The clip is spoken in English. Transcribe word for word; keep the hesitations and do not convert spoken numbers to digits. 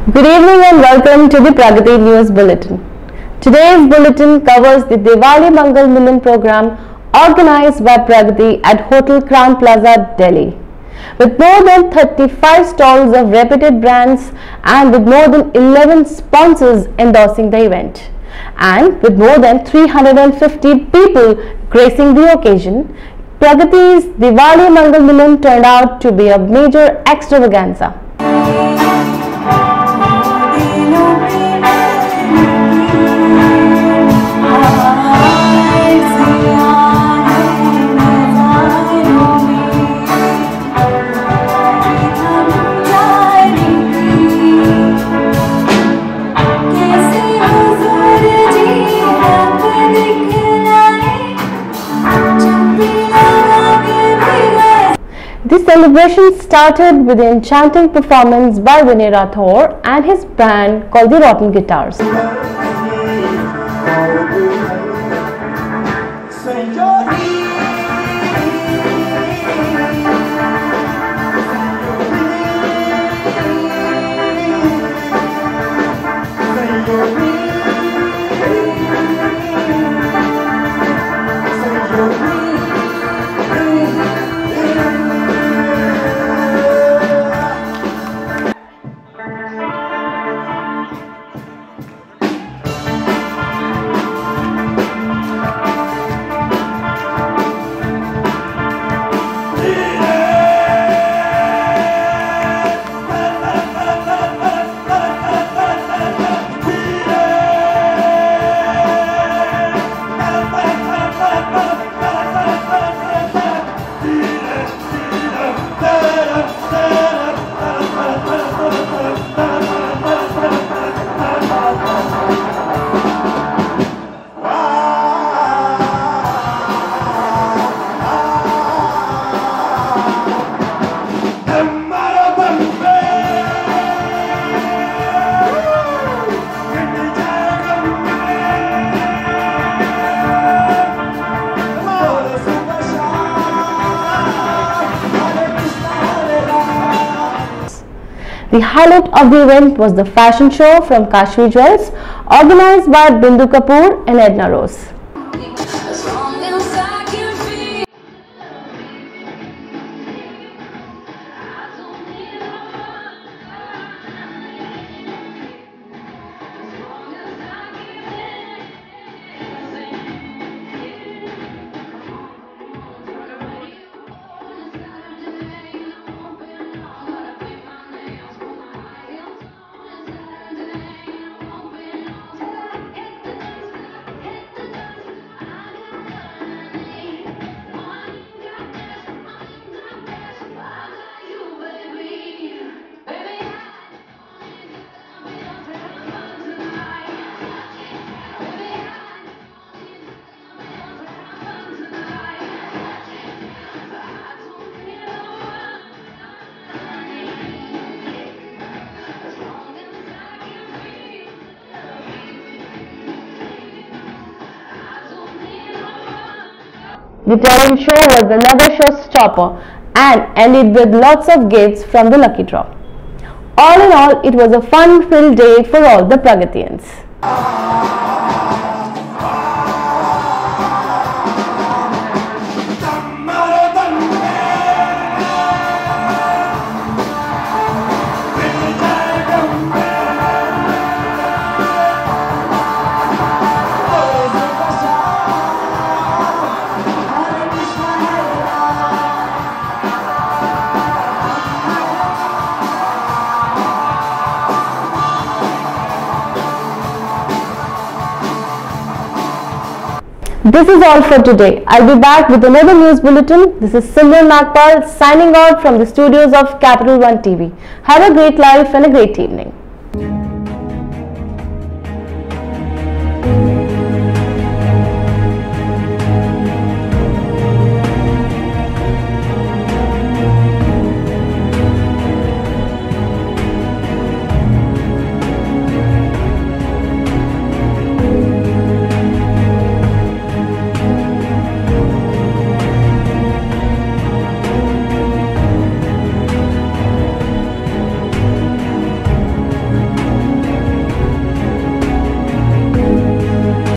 Good evening and welcome to the Pragati News Bulletin. Today's bulletin covers the Diwali Mangal Milan program organized by Pragati at Hotel Crown Plaza, Delhi. With more than thirty-five stalls of reputed brands and with more than eleven sponsors endorsing the event, and with more than three hundred fifty people gracing the occasion, Pragati's Diwali Mangal Milan turned out to be a major extravaganza. The celebration started with an enchanting performance by Vinay Rathore and his band called the Rotten Guitars. The highlight of the event was the fashion show from Kashmir Jewels, organized by Bindu Kapoor and Edna Rose. The talent show was another showstopper and ended with lots of gifts from the lucky draw. All in all, it was a fun-filled day for all the Pragatians. This is all for today. I'll be back with another news bulletin. This is Simran Nagpal signing out from the studios of Capital One T V. Have a great life and a great evening.